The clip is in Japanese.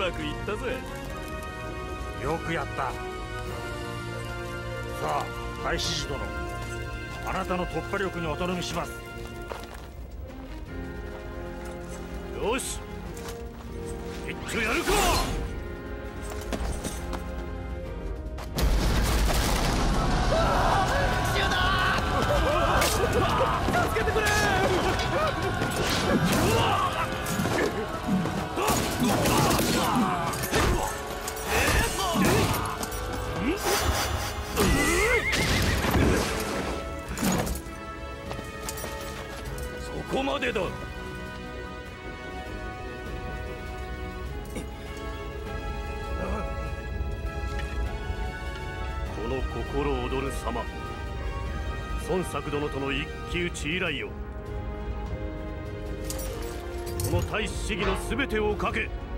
まくいったぜ。 よくやった。さあ開始時殿、あなたの突破力にお頼みします。よし、一丁やるか。 助けてくれ。そこまでだ。この心躍る様、孫作殿との一騎打ち以来よ。この大志市議の全てをかけ